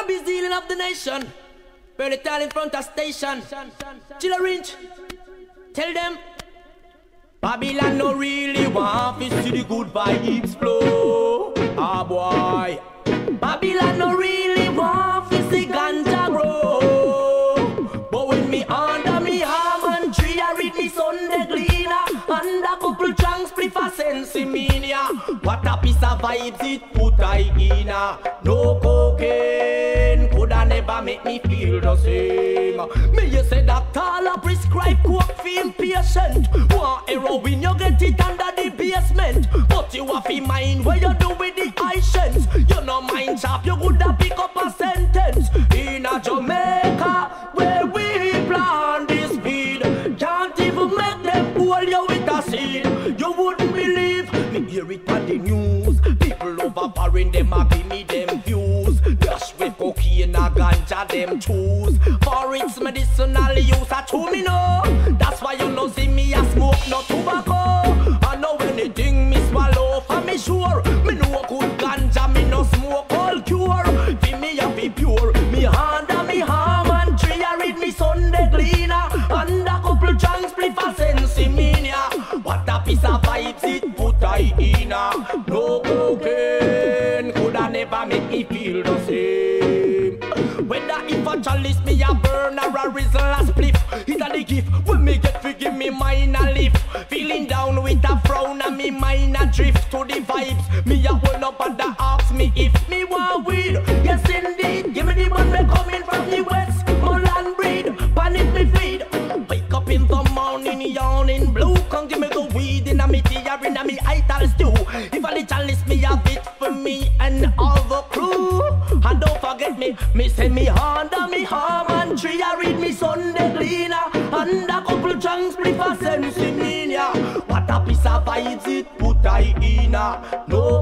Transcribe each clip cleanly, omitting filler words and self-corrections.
Bobby's dealing of the nation. Burn tall in front of station. Chilla Rinch, tell them Babylon no really want to see the good vibes flow. Ah boy, Babylon no really want to see ganja grow. But when me under me almond tree, I read me Sunday Gleaner and a couple chunks prefer Sensimania. What a piece of vibes it put I in. No cocaine coulda never make me feel the same. Me you say doctor a prescribe coke for impatient. Want heroin you get it under the basement. But you have in mind what you do with the patients. You no mind chop, you coulda pick up a sentence. In a Jamaica where we plant this weed, can't even make them pull you with a seed. You wouldn't believe me hear it on the news. People overpowering them a give me them views. Dash with cocaine and ganja them choose. For its medicinal use a to me know. That's why you no see me a smoke no tobacco. I know anything me swallow for me sure. Me know good ganja me no smoke all cure. Fi me a be pure. Me hand and me arm and tree I read me Sunday Gleaner and a couple chunks prefer Sensimania. What a piece of vibes it put I in. No cocaine coulda never make me feel the same. Whether if a chalice me a burn or a rizzle a spliff, it's a the gift when me get to give me mine a lift. Feeling down with a frown and me mind a drift to the vibes. Me a hold up and the ask me if me want weed. Yes indeed, give me the one me coming from the west. Mullan breed, panic me feed. Wake up in the morning yawning blue. Come give me the weed in a me tea or in a me ital stew. If a little list me have it for me and all the crew. And don't forget me say me hand and me arm and tree. I read me Sunday Gleaner and a couple chunks prefer Sensimania. What a piece of vibes it put I in. No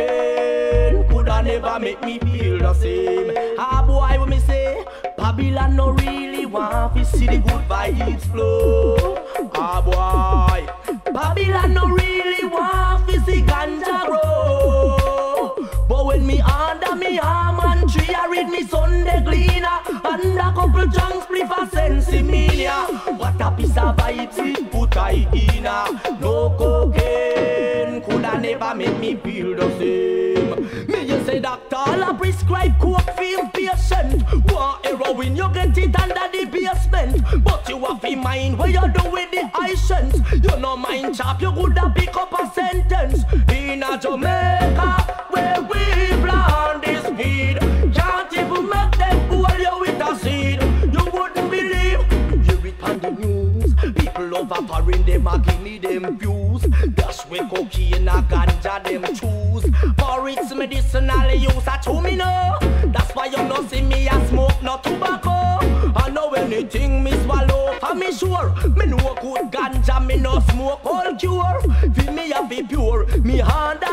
cocaine coulda never make me feel the same. Ah boy when me say Babylon no really want to see the good vibes flow. Ah boy, Babylon no really want to see ganja grow. But when me under me arm and tree I read me Sunday Gleaner and a couple chunks prefer Sensimania. What a piece of vibes it put I in. No cocaine coulda never make me feel the same. Me you say doctor a prescribe coke for impatient. Want heroin you get it under the basement. But you have in mind what you do with the patients. You no mind chop, you coulda pick up a sentence. In a Jamaica where we plant this weed, can't even make them pull you with a seed. You wouldn't believe, hear it on the news. People overpowering them a give me them views. Dash with cocaine and ganja them choose. For its medicinal use a to me know. That's why you no see me a smoke no tobacco. I know anything me swallow for me sure. Me know good ganja me no smoke all cure. Feel me a be pure. Me hand